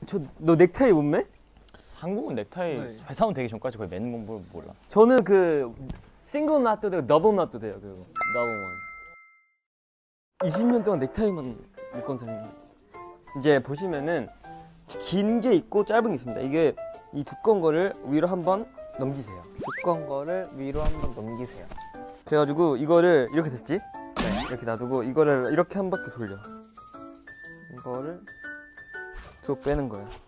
너 넥타이 못 매? 한국은 넥타이 네. 회사 원 되기 전까지 거의 매는 건 몰라. 저는 그 싱글 낫도 되고 더블 낫도 돼요. 그거 더블 원. 20년 동안 넥타이만 묶은 사람이에요. 이제 보시면은 긴 게 있고 짧은 게 있습니다. 이게 이 두꺼운 거를 위로 한번 넘기세요. 두꺼운 거를 위로 한번 넘기세요. 그래가지고 이거를 이렇게 됐지? 네, 이렇게 놔두고 이거를 이렇게 한 바퀴 돌려. 이거를 쭉 빼는 거예요.